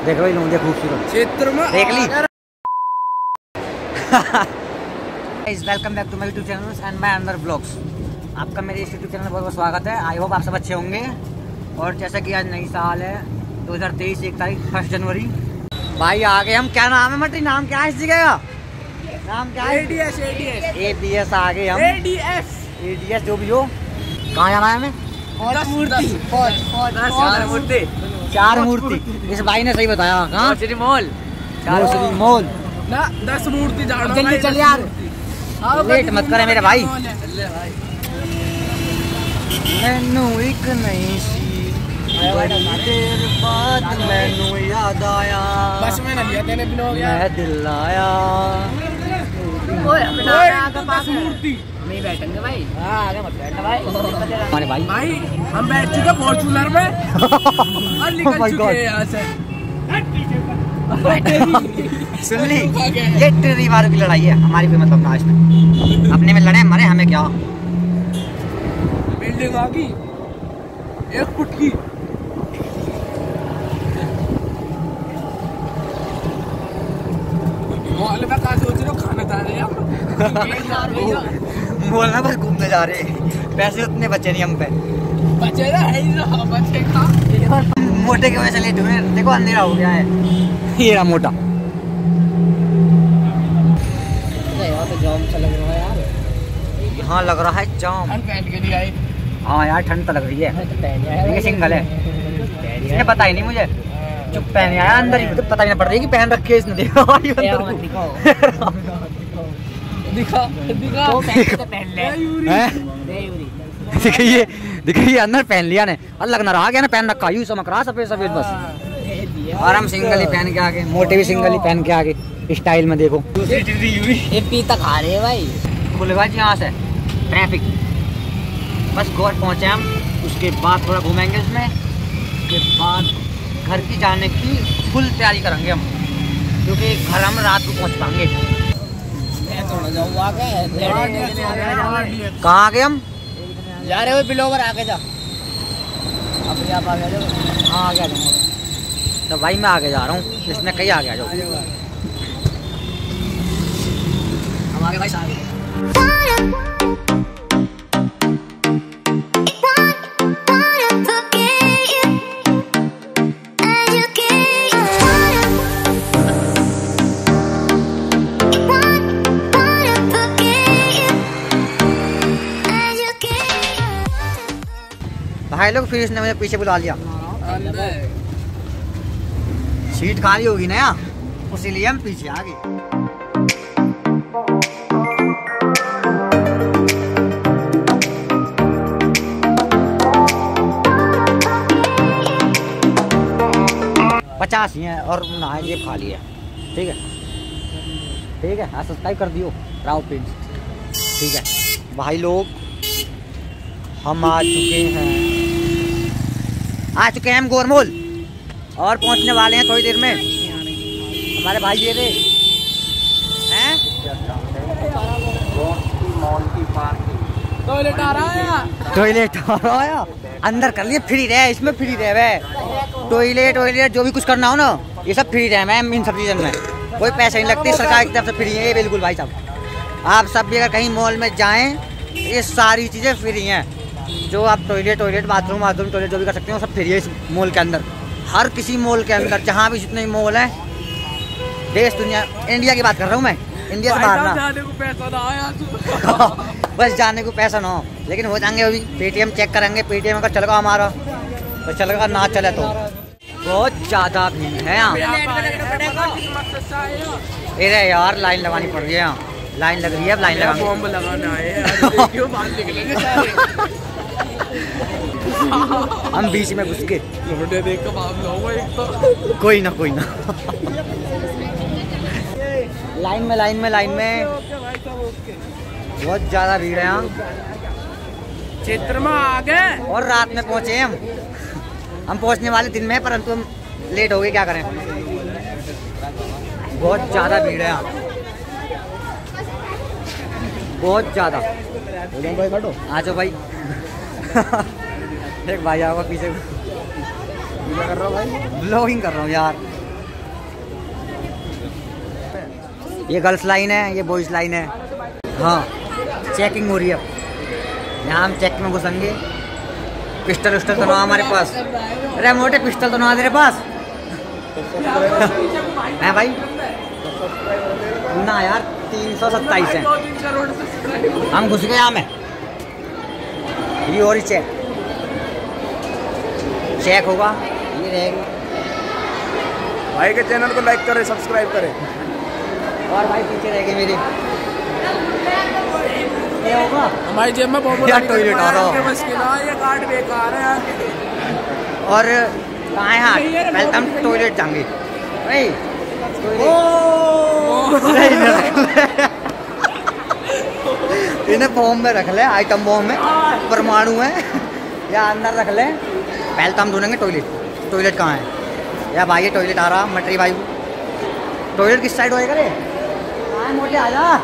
देख लो लौंडिया खूबसूरत क्षेत्र में देख ली। Welcome back to my YouTube channel and my another blogs. आपका मेरे इस यूट्यूब चैनल में बहुत बहुत स्वागत है। आई होप आप सब अच्छे होंगे। और जैसा कि आज नई साल है 2023 1 तारीख 1 जनवरी। भाई आ गए हम। क्या नाम है मटी? नाम क्या है इस जगह का? नाम क्या है? ADS आ गए हम। ADS जो भी हो। कहाँ जाना है हमें? चार मूर्ति। इस भाई ने सही बताया। कहाँ? श्री मॉल। श्री मॉल ना 10 मूर्ति जाना। जल्दी चल यार, लेट मत करे मेरे भाई। मैनू एक नई सी देर बाद मैनू याद आया, बस में ना लिया तेने बिना हो गया। मैं दिल आया। मूर्ति नहीं बैठेंगे भाई। आगे मत बैठना भाई। हमारे भाई हम बैठ चुके फॉर्च्यूनर में और निकल चुके हैं यहाँ से। सुन ली, ये टेरी वालों की लड़ाई है, हमारी कोई मतलब ना इसमें। अपने में लड़े मरे, हमें क्या। बिल्डिंग आ गई 1 फुट की। मॉल में कहाँ सोच रहे हो? खाना खा रहे हैं। बोलना बस घूमने जा रहे, पैसे उतने बचे नहीं हम पे। बचे ना है ही ना, बचेगा। मोटे की वजह से लेट हुए। देखो अंधेरा हो गया है। ये रहा मोटा। तो जाम सा लग रहा है यार। यहाँ लग रहा है जाम। पहन के नहीं आई। हाँ यार ठंड तो लग रही है। सिंगल है, इसने पता ही नहीं मुझे। चुप पहन आया अंदर ही, तो पता ही नहीं पड़ रही कि पहन रखे इसने। देखो दिखाइए दिखाइए अंदर पहन लिया ने। अलग ना रहा गया ना, पहन रखा यूं चमक रहा सफेद सफेद बस। और हम सिंगल ही पहन के आगे, मोटे भी सिंगल ही पहन के आगे स्टाइल में। देखो ये पीता खा रहे हैं भाई। खुलेगा जी यहाँ से ट्रैफिक। बस गोर पहुँचे हम, उसके बाद थोड़ा घूमेंगे इसमें। उसके बाद घर की जाने की फुल तैयारी करेंगे हम, क्योंकि घर हम रात को पहुँच पाएंगे। कहाँ आ गए हम? जा रहे हो बिलोवर आगे जा। अपने आप आ गया जो। हाँ आ गया तो भाई मैं आगे जा रहा हूँ, इसने कहीं आ गया जो। हम आगे भाई सारे। भाई लोग फिर इसने मुझे पीछे बुला लिया। सीट खाली होगी ना यार, इसीलिए हम पीछे आ गए। $50 ही है और ना ये खाली है। ठीक है ठीक है। हाँ सब्सक्राइब कर दियो राव प्रिंस। ठीक है भाई लोग, हम आ चुके हैं हम गोरमोल और पहुंचने वाले हैं थोड़ी देर में। हमारे भाई ये रे हैं। टॉयलेट आ रहा है। अंदर कर लिए, फ्री रहे इसमें, फ्री रहे। टॉयलेट जो भी कुछ करना हो ना, ये सब फ्री रहे मैम। इन सब चीज़न में कोई पैसे नहीं लगते, सरकार की तरफ से फ्री है ये बिल्कुल भाई साहब। आप सब भी अगर कहीं मॉल में जाएं, ये सारी चीज़ें फ्री हैं। जो आप टॉयलेट बाथरूम टॉयलेट जो भी कर सकते हो सब फ्री है इस मॉल के अंदर। हर किसी मॉल के अंदर, जहाँ भी जितने मॉल हैं, देश दुनिया, इंडिया की बात कर रहा हूँ मैं, इंडिया से बाहर ना। जाने को पैसा ना आया बस जाने को पैसा ना हो, लेकिन हो जाएंगे अभी। पेटीएम चेक करेंगे, पेटीएम अगर चलेगा हमारा तो चलेगा, ना चले तो बहुत ज़्यादा भीड़ है यहाँ। अरे यार लाइन लगानी पड़ रही है यहाँ, लाइन लग रही है। अब लाइन हम बीच में घुस के कोई ना लाइन में बहुत ज्यादा भीड़ है यहाँ। क्षेत्र में आ गए और रात में पहुंचे हम पहुंचने वाले दिन में, परंतु हम लेट हो गए। क्या करें, बहुत ज्यादा भीड़ है यहाँ, बहुत ज्यादा। आ जाओ भाई। एक भाई आओगे पीछे। कर रहा हूँ भाई, ब्लॉगिंग कर रहा हूँ यार। ये गर्ल्स लाइन है, ये बॉयज लाइन है। हाँ चेकिंग हो रही है। यहाँ हम चेक में घुसेंगे। पिस्टल उस्टल तो ना हमारे पास। अरे मोटे पिस्टल तो ना तेरे पास है भाई ना यार। 327 है। हम घुस गए यहाँ में। ये और ही चेक होगा। ये रहेगी। भाई के चैनल को लाइक करें, सब्सक्राइब करें। और भाई पीछे रहेगी मेरी। ये होगा हमारी जेब में बहुत टॉयलेट आ रहा है। ये कार्ड बेकार है। और कहाँ है हाथ? पहले हम टॉयलेट जाएंगे भाई। इन्हें बॉम्ब में रख ले, आइटम बॉम्ब में, परमाणु है या अंदर रख ले। पहले तो हम ढूंढेंगे टॉयलेट। टॉयलेट कहाँ है? या भाई ये टॉयलेट आ रहा मटरी भाई। टॉयलेट किस साइड होएगा रे? कहाँ मोटे आ जा।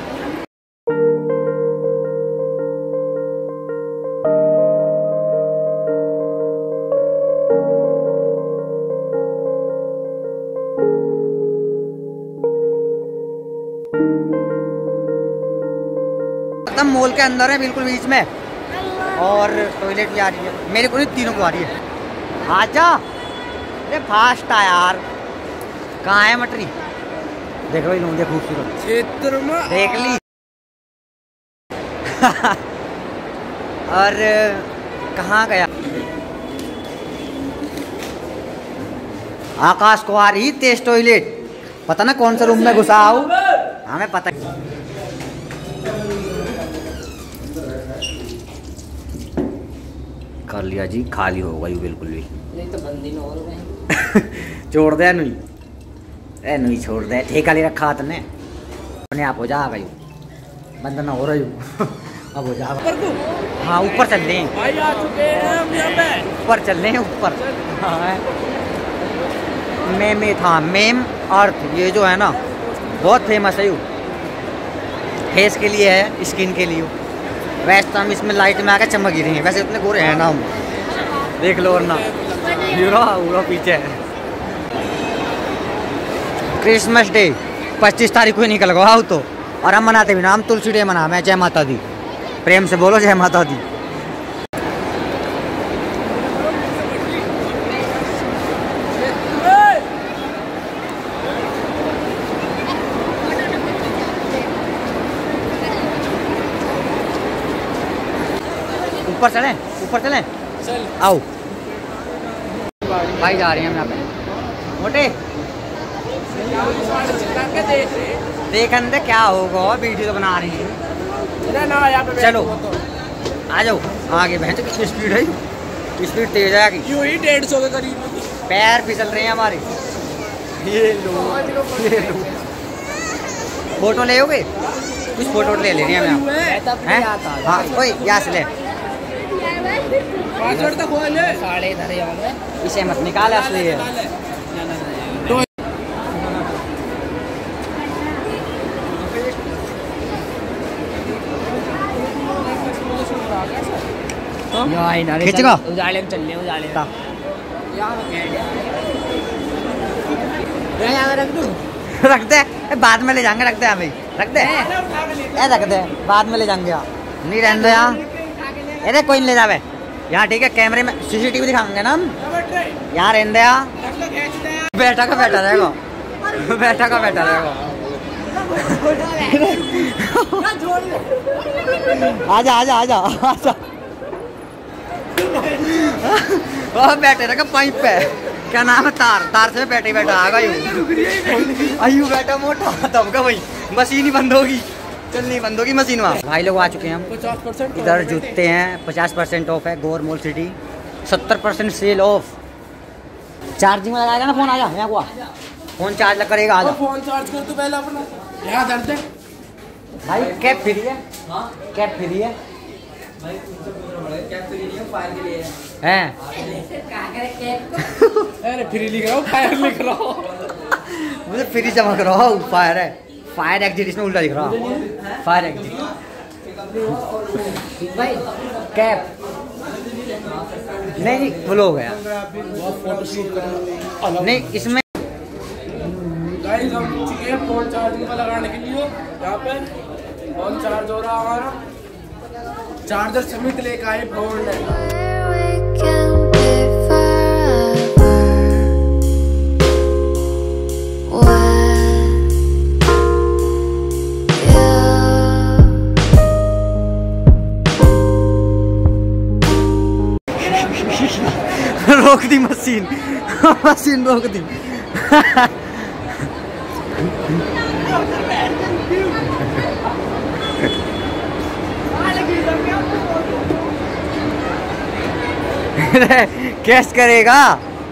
एकदम मॉल के अंदर है, बिल्कुल बीच में। और टॉयलेट भी आ रही है मेरे को, नहीं तीनों को आ रही है। आजा, अरे फास्ट आ यार। कहाँ है मटरी? देख लो इन्होंने खूबसूरत क्षेत्र में देख ली। और कहाँ गया? आकाश को आ रही तेज टॉयलेट। पता ना कौन सा रूम में घुसा हूँ, हमें पता। कर लिया जी, खाली हो गई बिल्कुल भी। तो बंदी में और गए। छोड़ दे नहीं, ए नहीं छोड़ दे। ठेका ले रखा तने अपने आप हो जा गई। बंदा ना हो रही हूँ। अब हो जाएगा। हाँ ऊपर चल रहे हैं भाई, आ चुके हैं हम यहाँ पे। ऊपर चल रहे हैं ऊपर। हाँ मेम था, मेम अर्थ। ये जो है ना बहुत फेमस है। यू फेस के लिए है, स्किन के लिए। वैसे तो हम इसमें लाइट में आकर चमक ही रही हैं। वैसे उतने गोरे हैं ना हम, देख लो। और ना पूरा पीछे है। क्रिसमस डे 25 तारीख को ही निकल गया हो तो। और हम मनाते भी ना, हम तुलसी डे मना। मैं जय माता दी। प्रेम से बोलो जय माता दी। ऊपर चलें, ऊपर चलें। चल आओ भाई, जा रहे हैं हम यहाँ पे। मोटे देख अंदर क्या होगा, वीडियो तो बना रही है ना यहाँ पे। चलो आ जाओ आगे। बहन कितनी स्पीड है, स्पीड तेज है आगे। यूं ही 150 के करीब। पैर फिसल रहे हैं हमारे। ये लो, ये लो। फोटो ले लोगे? कुछ फोटो ले रहे हैं हम हैं। हाँ कोई यहाँ से ले। पासवर्ड तक खोल ले। साढ़े इधर ही होंगे। इसे मत निकाल असली है। खींचेगा? उजाले में चल रहे, उजाले में। रख दे, बाद में ले जाएंगे। रख दे अभी, रख दे। रख दे, बाद में ले जाएंगे। नहीं रहने दो यहाँ। अरे कोई नहीं ले जावे यहाँ, ठीक है। कैमरे में सीसीटीवी दिखाएंगे ना हम। यहाँ रहने दे। बैठा का बैठा रहेगा, बैठा का बैठा रहेगा। आजा आजा आजा आजा। बैठे रहेगा पाइप पे। क्या नाम है? तार। तार से बैठे बैठा आ गई। आयु बैठा मोटा तब का भाई। मशीन ही बंद होगी, चलनी बंद होगी मशीन। वहाँ भाई लोग आ चुके हैं हम। 50% इधर जूते हैं, 50% ऑफ है। Gaur mall city 70% sale off. Charging में लगाएगा ना फोन? आजा यहाँ को, फोन चार्ज करेगा। आजा फोन चार्ज कर तू पहले अपना। यहाँ दर्द है भाई। कैब फ्री है, कैब फ्री है हैं? अरे फ्री लिख रहा हूँ, फायर लिख रहा हूँ। मुझे फ्री चमक रहा हूँ। फायर है, फायर एग्जिट। इसमें उल्टा लिख रहा हूँ, फायर एग्जिट। भाई कैब नहीं, फुल हो गया। नहीं इसमें गाइस हम चुके हैं फोन चार्जिंग पर लगाने के लिए। यहाँ पे फोन चार्ज हो रहा है हमारा, चार्जर समेत लेकर आए फोन है। रोक दी मशीन मशीन रोक दी। कैश करेगा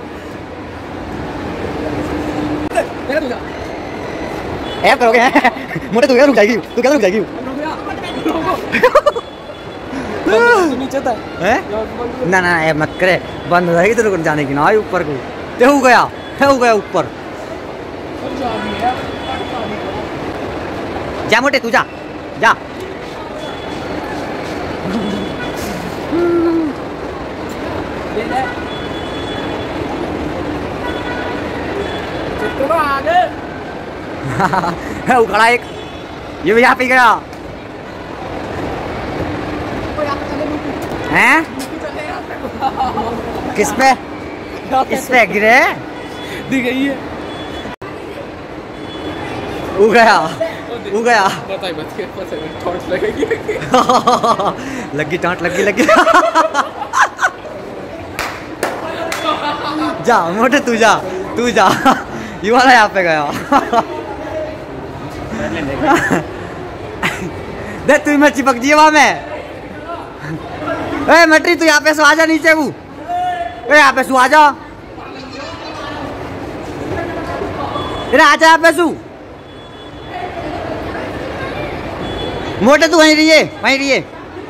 ऐप करोगे मोटे, तू क्या रुक जाएगी, तू क्या रुक जाएगी नीचे था ना ना ऐप मत करे, बंद हो जाएगी तो रुक जाने की ना ऊपर को। ते हो गया ऊपर। जा मोटे तू जा जा। आगे वो खड़ा एक, ये भी यहाँ पे गया हैं? किस पे इस पे गिरे दी गई है। वो गया बताइए टॉर्च लगेगी लगी टाँट लगी जा मोटे तू जा ये वाला यहाँ पे गया देख तू मैं चिपक जी वहां में। ए मटरी तू यहाँ पे सो आजा नीचे, वो यहाँ पे सो आजा, आजा यहाँ पे सू। मोटे तू वहीं रहिए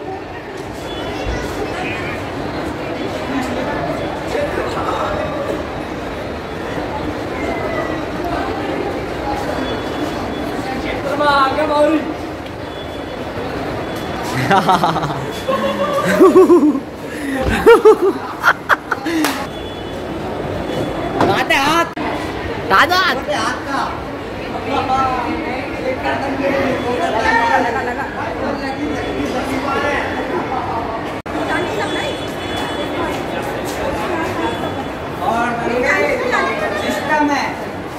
सिस्टम है।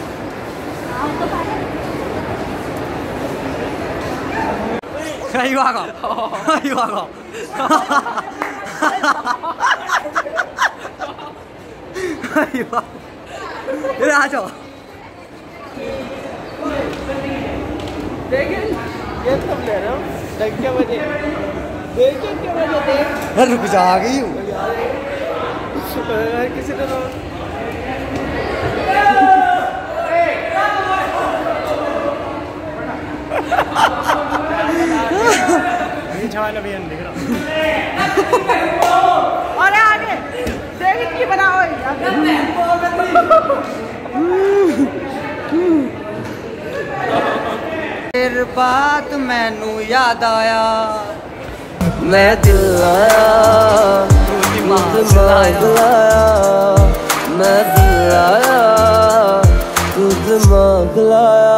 이거 하고 이거 하고 이거 이래 하죠। रुक जा गई किसी ने अरे आगे देख की बनाओ फिर बात मैनू याद आया, मैं दिल आया मैं दिल आया तू दिमाग लाया।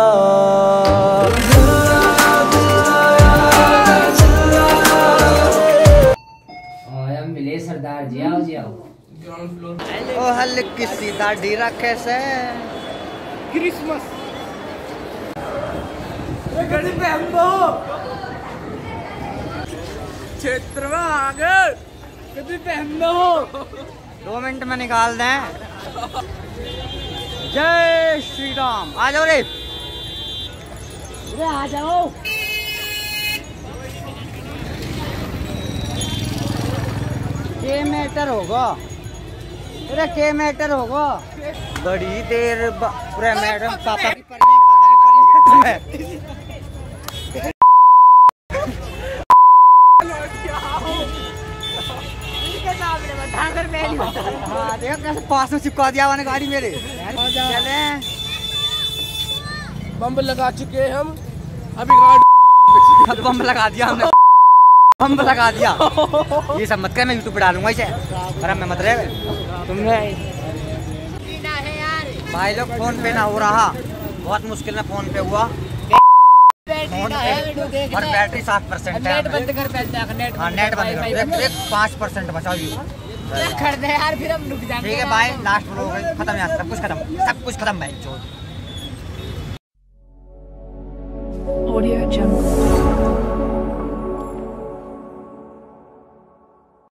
मिले सरदार जी आओ ग्राउंड फ्लोर ओ हल किसी दाढ़ी रखे से क्रिसमस गड़ी पहन दो क्षेत्र में आगे कभी पहन दो 2 मिनट में निकाल दें। जय श्री राम। आ जाओ रे आ जाओ। के मैटर होगा, अरे के मैटर होगा। बड़ी देर पूरे मैडम पापा की परी हाँ देखो कैसे पास में चिपका दिया मैंने गाड़ी मेरे। चले बम लगा चुके हैं हम अभी गाड़ी बम लगा दिया हमने, बम लगा दिया। ये सब मत कर, मैं यूट्यूब पे डालूंगा इसे। अरे मैं मत रहे तुमने भाई लोग फोन पे ना हो रहा बहुत मुश्किल में फोन पे हुआ फोन पे, और बैटरी 7% है। नेट बंद कर पहले, नेट हाँ नेट बंद कर, एक 5% बचा हुई कर दे यार, फिर हम रुक जाएंगे। ठीक है भाई, लास्ट ब्लॉग है, खत्म यार, सब कुछ खत्म, सब कुछ खत्म भाई। Audio Jungle.